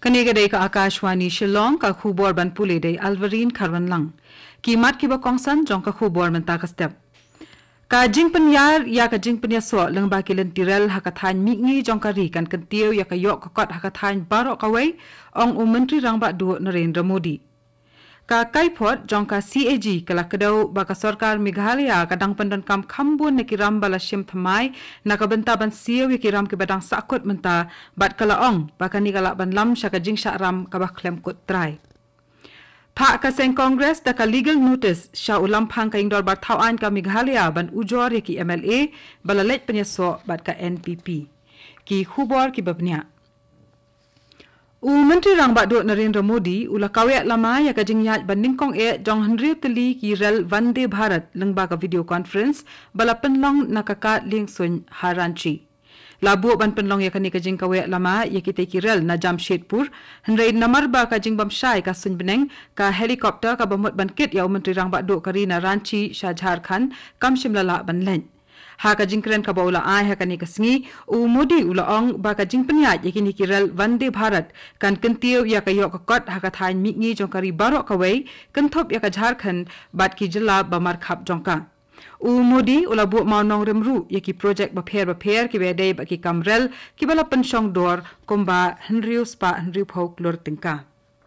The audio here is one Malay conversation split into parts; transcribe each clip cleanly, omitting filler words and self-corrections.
Kaniga day ka Akashvani Shillong ka khubor ban puli day Alvarin Karwan lang. Kimat kiba kongsan jong ka khubor man takas step. Ka jing penyar ya ka jing penya so leng ba kilen tirel hakathan mingi jong ka ri kan kentiu ya ka yok ka kot hakathan barok kawai ong menteri rang ba du Narendra Modi. Ka kaipot jong ka CAG kala kedau ba ka sarkar Meghalaya kadang pendan kam khambun ne kiram bala shim thamai na ka benta ban siu kiram ke badang sakut menta bat kala ong ba ka ni kala ban lam sha ka jing sha ram ka ba klem kut trai. Pak ka seng Congress da ka legal notice sha ulam phang ka indor ba thawan ka Meghalaya ban ujor ki MLA bala let penya so bat ka NPP. Ki khubor ki babnya. Menteri rang ba do Narendra Modi ula kawek lama ya ka jingyat banding kong jong Henry Tili ki rel Vande Bharat lengba ka video conference bala penlong nakaka ling sun Haranchi. Labu ban penlong ya ka ni ka jing kawek lama ya ki te ki rel na Jamshedpur Henry namar ba ka jing bamshai ka sun beneng ka helikopter ka bamut ban kit ya menteri rang ba do kari na Ranchi Shah Jharkhand kam shimlala ban len. Ha ka jingkren ka baula ai ha kani kasngi Modi ula ong ba ka jing penyat yakini kirel Vande Bharat kan kentiu ya ka yok kot ha ka thain mingi jong kari barok kawai kenthop ya ka Jharkhand bat ki jila ba markhap jongka. Modi ula bu maunong remru yaki project ba pher ki bede ba ki kamrel ki bala pensyong dor komba Henry Spa Henry Phok lor tingka.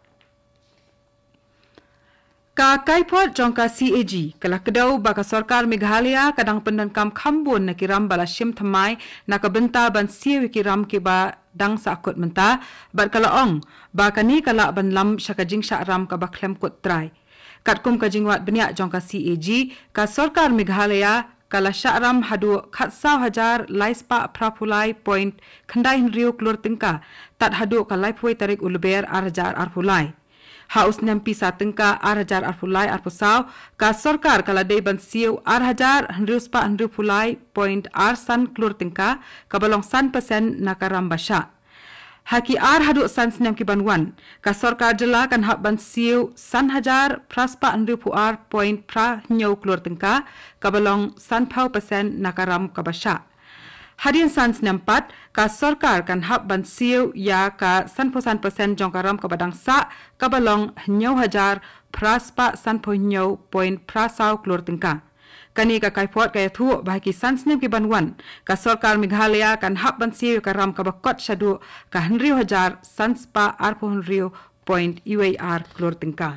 Ka kaipot jong ka CAG kala kedau ba ka sarkar Meghalaya kadang pendan kam khambun na kiram bala shim thamai na ka benta ban siu kiram ki ba dang sakut menta bar kala ong ba kani kala ban lam shaka jing sha ram ka ba klem kut trai katkum ka jingwat benya jong ka CAG ka sarkar Meghalaya kala sha ram hadu khatsaw hajar laispa prapulai point khandai rio klor tingka tat hadu ka laipoi tarik ulber arjar arpulai Haus nempi satengka arhajar arpulai arpusaw ka sarkar kala day ban siu arhajar hendruspa hendrupulai point arsan klur tingka kabalong 1% nakaram basha. Haki arhadu san snem ki banwan ka sarkar jela kan hab ban siu san hajar praspa hendrupuar point pra nyau klur tingka kabalong 1% nakaram kabasha. Hadian sans nempat ka sarkar kan hab ban siu ya ka 1% jong karam ka badang sa kabalong nyau hajar praspa 1.9 point prasau klor tingka. Kani ka kaipot kaya thu bahaki sans nem ki banwan ka sarkar Meghalaya kan hab ban siu ka ram ka bakot shadu ka Henry hajar sanspa arpo Henry point UAR klor tingka.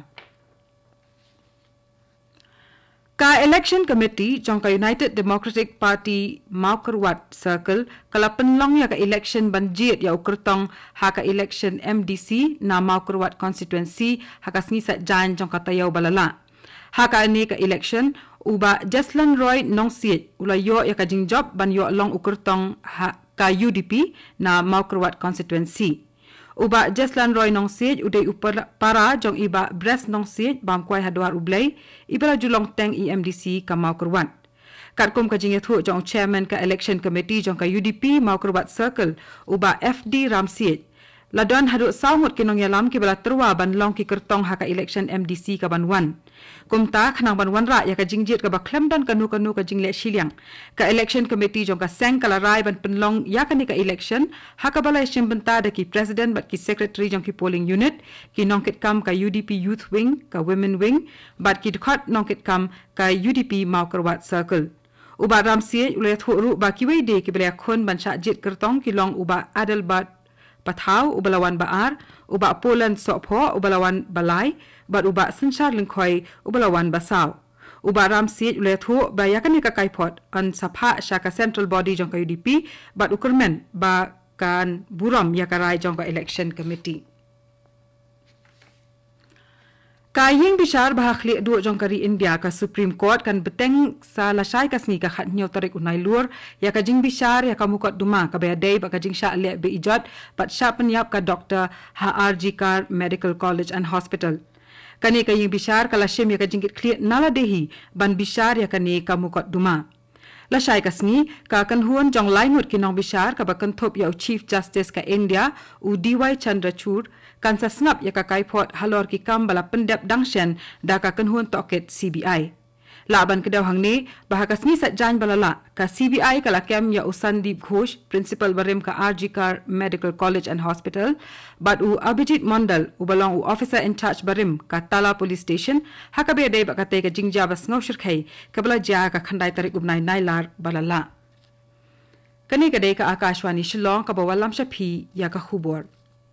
Ka election committee jong ka United Democratic Party Maukerwat Circle kala penlong ya ka election banjit ya ukurtong ha ka election MDC na Maukerwat constituency ha ka snisa jan jong ka tayaw balala. Ha ka ni ka election uba Jeslan Roy Nongsiet ula yo ya ka jingjob ban yo long ukurtong ha ka UDP na Maukerwat constituency. Uba Jeslan Roy Nongsiet uday upar para jong iba Bres Nongsiet bam kwai hadwar ublay ibala julong teng EMDC ka Maukerwat. Katkum ka jingya thu jong chairman ka election committee jong ka UDP Maukerwat Circle uba FD Ramsiet. Ladon hadu sawmut kinong yalam ki bala terwa ban long ki kertong ha ka election MDC ka banwan. Kumta khanang banwan ra ya ka jingjit ka ba klemdan kanu ka jingle shiliang. Ka election committee jong ka seng kala rai ban penlong ya ka ni ka election ha ka bala shim benta da ki president bat ki secretary jong ki polling unit ki nongkit kam ka UDP youth wing ka women wing bat ki dikhat nongkit kam ka UDP Maukerwat Circle. Uba Ramsiet ulayat hu ba ki wei ki bala khon ban sha jit kertong ki long uba Adelbat Pathaw ubalawan baar uba Poland sopho ubalawan balai bat uba Senchar Lingkhoi ubalawan basaw uba Ramsiet ulethu ba yakani ka kaipot an sapha shaka central body jong ka UDP bat ukurmen ba kan buram yakarai jong ka election committee. Kaying bishar bahakli du jong kari India ka Supreme Court kan beteng sa lasai kasni ka khat nyaw tarik unai lur ya ka jing bishar ya ka mukot duma ka bayadai ba ka jing sha le be ijot pat sha penyap ka Dr. HRG Kar Medical College and Hospital. Kani ka ying bishar ka lashim ya ka jingit clear nala dehi ban bishar ya kani ka mukot duma. Lasai kasni ka kanhuan jong lainut kinong bishar ka bakan thop ya Chief Justice ka India DY Chandrachud kan sa snap ya ka kaipot halor ki kam bala pendep dangshen da ka kanhuan toket CBI. Laban kedaw hang ni bahaka sni satjan balala ka CBI kalakem ya Usandip Ghosh principal barim ka RG Kar Medical College and Hospital but u Abhijit Mondal u balong u officer in charge barim ka Tala Police Station hakabe dei bakate ka jingja bas ngau shirkhai kabla ja ka khandai tarik ubnai nailar balala kani kadai ka Akashvani Shillong ka bawalam shapi ya ka khubor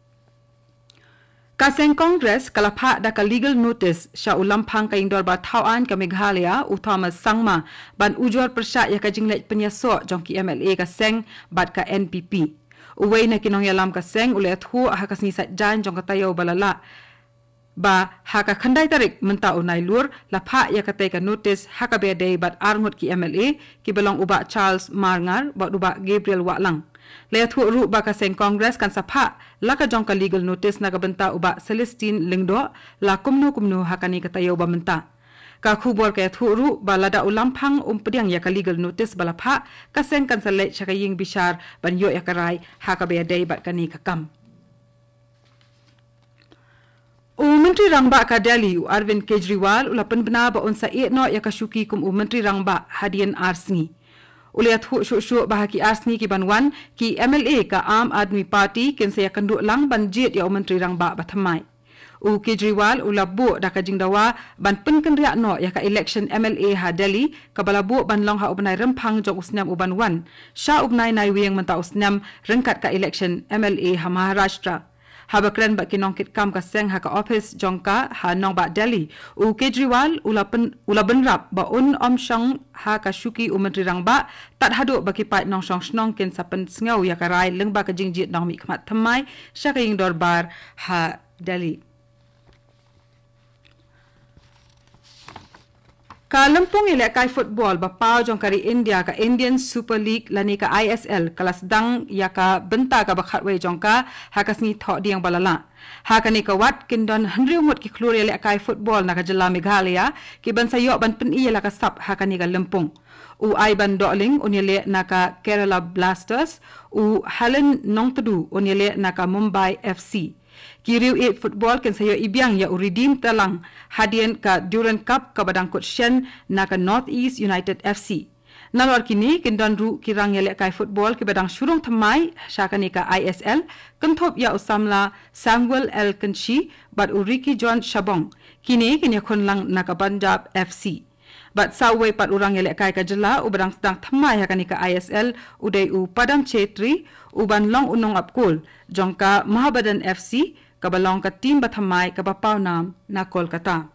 Kaseng Congress kalapha da ka legal notice sha ulampang ka indor ba thawan ka Meghalaya u Thomas Sangma ban ujor persya ya ka jinglek penyaso jongki MLA ka seng bat ka NPP uwei na kinong yalam ka seng ule thu ha ka sni satjan jong ka tayo balala ba ha ka khandai tarik menta unai lur lapha ya ka te ka notice ha ka be dei bat arngut ki MLA ki belong uba Charles Marngar ba uba Gabriel Walang le thu ru ba ka seng Congress kan sapha la ka jong ka legal notice na ka benta uba Celestine Lingdo la kumnu hakani ka tayo ba menta ka khubor ka thu ru ba lada ulampang pediang ya ka legal notice balapha ka seng kan sale chaka ying bishar ban yo ya karai ha ka be dei bat kani ka kam Menteri Rangba ka Delhi Arvind Kejriwal ulapan bena ba unsa no ya ka syuki kum Menteri Rangba Hadian Arsni uliat hu shu bahaki Arsni ki banwan ki MLA ka Aam Aadmi Party ken saya kandu lang banjit ya Menteri Rangba bathamai u Kejriwal ulabu da ka jingdawa ban penken ria no ya ka election MLA ha Delhi ka balabu ban long ha ubnai rempang jong usnyam uban wan sha ubnai nai wieng menta usnyam rengkat ka election MLA ha Maharashtra Habakran ba kinongkit kam ka seng ha ka office jongka ha nong ba Delhi u Kejriwal ulaban rap ba om shang ha ka syuki Menteri Rangba tat hadu ba ki pat nong shong snong ken sapen sngau ya ka rai leng ba ka jingjit nong mi khmat thamai sha ka ying dorbar ha Delhi Ka Lampung kai football ba pau jong kari India ka Indian Super League lani ka ISL kelas dang ya ka benta ka bakhatwe jong ka hakasni tho diang balala hakani ka wat kindon handri umut ki kluri kai football na ka jela Meghalaya ki ban sayo ban pen iya la ka sap hakani ka Lampung u ai ban doling unile na ka Kerala Blasters u Helen Nongtadu unile na ka Mumbai FC Kiriu 8 football ken sayo ibiang ya uridim talang hadian ka Durand Cup ka badang Shen na ka North East United FC. Nalor kini kendon ru kirang yele kai football ki badang shurung thamai syakani ka ISL kenthop ya usamla Samuel L Kanchi bad uriki John Shabong kini khonlang na ka Punjab FC. Bat sawe pat urang yele kai ka jela u badang sedang thamai hakani ka ISL udai u Padang Chetri uban long unong apkul jongka Mahabadan FC kabalong ka team bathamai ka bapaw nam na Kolkata.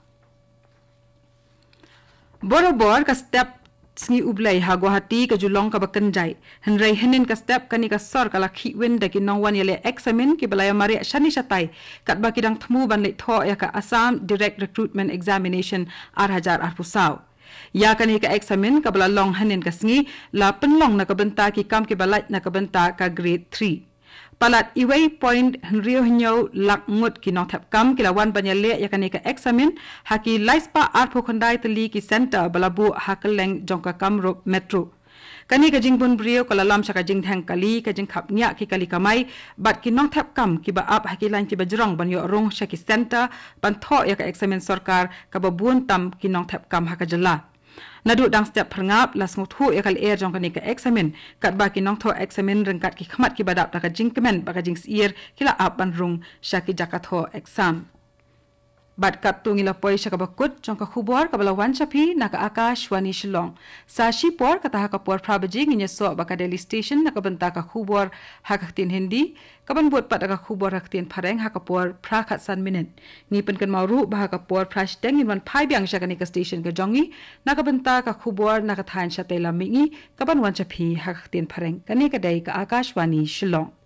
Borobor ka step sngi ublay ha Guwahati ka Julong ka Bakanjay. Henry henin ka step kani ka sor ka lakhi win da ki nongwan yele examen ki balaya mari shani shatay kat ba kidang thmu ban le tho ya ka Assam Direct Recruitment Examination 2008 Ya kani ka examen ka balalong henin ka sngi la penlong na kabenta ki kam ki balat na kabenta ka grade 3. Palat iway point henrio hinyo lak ngut ki nong thap kam kilawan banyale yakani ka examen haki laispa arpo khandai tali ki center balabu hakeleng jongka kamro metro kani ka jingbun brio kala lam saka jing thang kali ka jing khap nya ki kali kamai bat ki nong thap kam ki ba ap haki lan ki bajrong banyo rong shaki center ban tho ya ka examen sarkar ka babun tam ki nong thap kam haka jala Nadu dang step perngap las nguthu ya kal air jong kani ka examen kat ba ki nong tho examen rengkat ki khmat ki badap ta ka jingkemen ba ka jing sier kila ap ban rung shaki jakat ho exam Bat kat tu ngila poi shaka bakut jong ka khubor ka balawan chapi na ka Akashvani Shillong sa shipor ka ta ka por prabaji nginya so ba ka Delhi station na ka benta ka khubor hakaktin Hindi ka ban buat pat ka khubor haktin phareng ha ka por prakhat san minute ngi pen kan mauru ba ka por prash teng in wan phai byang shaka ni ka station ka jongi na ka benta ka khubor na ka than shatela mingi ka ban wan chapi hakaktin phareng kani ka dai ka Akashvani Shillong